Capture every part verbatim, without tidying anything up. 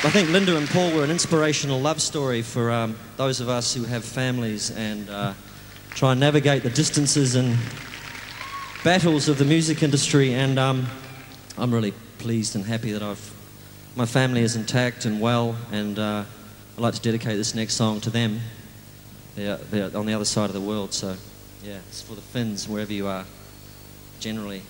I think Linda and Paul were an inspirational love story for um, those of us who have families and uh, try and navigate the distances and battles of the music industry. And um, I'm really pleased and happy that I've, my family is intact and well, and uh, I'd like to dedicate this next song to them. They're, they're on the other side of the world, so yeah, it's for the Finns, wherever you are, generally.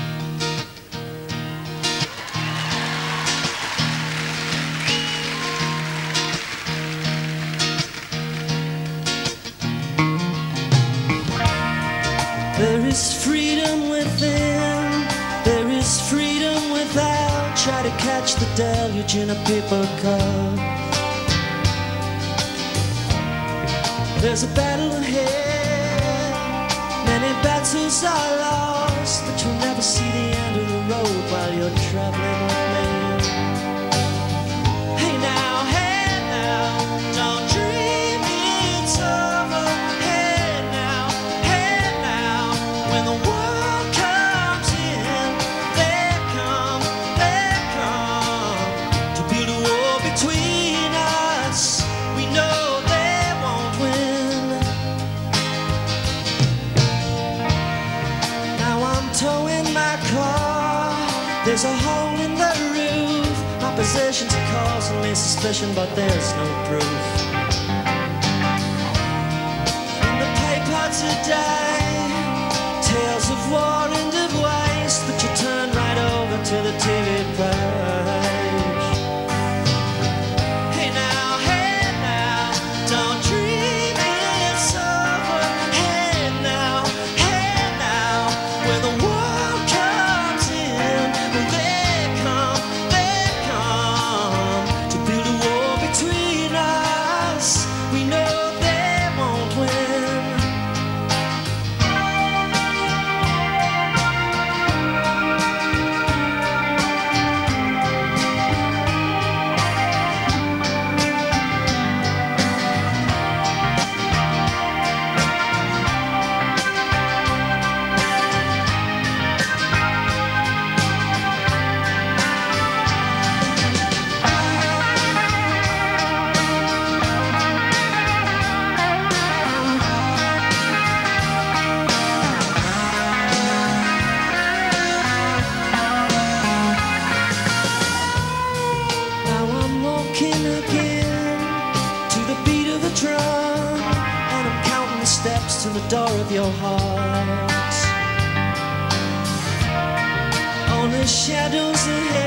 There is freedom within, there is freedom without. Try to catch the deluge in a paper cup. There's a battle ahead, many battles are lost, but you'll never see the end of the road while you're traveling with me. Hey now, hey now, don't dream it's over. Hey now, hey now, when the world comes in, they come, they come to build a wall between us. We know they won't win. Now I'm towing my car, there's a hole in the roof. My possessions are causing me suspicion, but there's no proof. In the paper today, tales of war and of waste, but you turn right over to the T V page. Hey now, hey now, don't dream it's over. Hey now, hey now, when the world comes in, they come, they come to build a wall between us. We know they won't win. Now I'm walking again to the beat of a drum, and I'm counting the steps to the door of your heart. Only shadows ahead.